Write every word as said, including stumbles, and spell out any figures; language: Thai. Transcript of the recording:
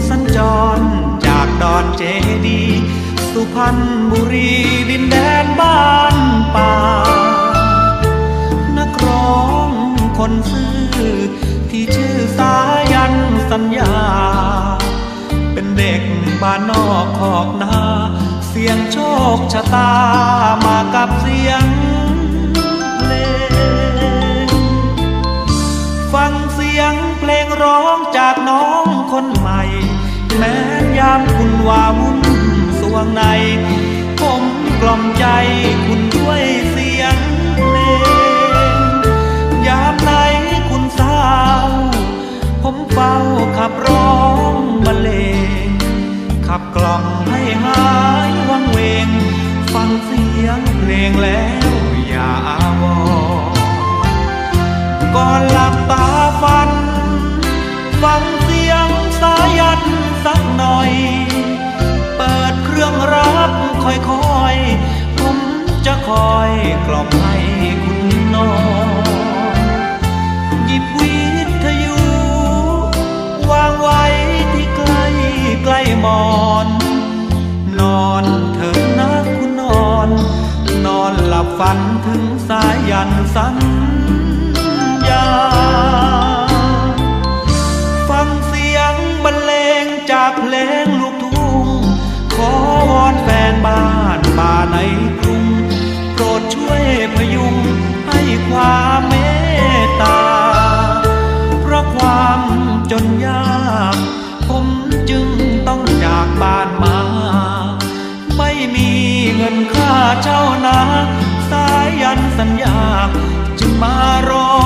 สัญจรจากดอนเจดีสุพรรณบุรีดินแดนบ้านป่านักร้องคนซื่อที่ชื่อสายันสัญญาเป็นเด็กบ้านนอกขอกนาเสียงโชคชะตามากับเสียงเพลงฟังเสียงเพลงร้องจากน้องคนใหม่แม้ยามคุณว่าวุ่นสวงในผมกล่อมใจคุณด้วยเสียงเพลงยามไหนคุณเศร้าผมเฝ้าขับร้องบรรเลงขับกล่อมให้หายวังเวงฟังเสียงเพลงแล้วอย่าอาวรก่อนหลับตาฝันฟังเสียงสายันสักหน่อยเปิดเครื่องรับค่อยๆผมจะคอยกล่อมให้คุณนอนหยิบวิทยุวางไว้ที่ใกล้ใกล้หมอนนอนเถิดนะคุณนอนนอนหลับฝันถึงสายันสัญญาฟังเสียงบรรเลงจากเพลงลูกทุ่งขอวอนแฟนบ้านป่าในกรุงโปรดช่วยพยุงให้ความเมตตาเพราะความจนยากผมจึงต้องจากบ้านมาไม่มีเงินค่าเช่านาสายันสัญญาจึงมารอ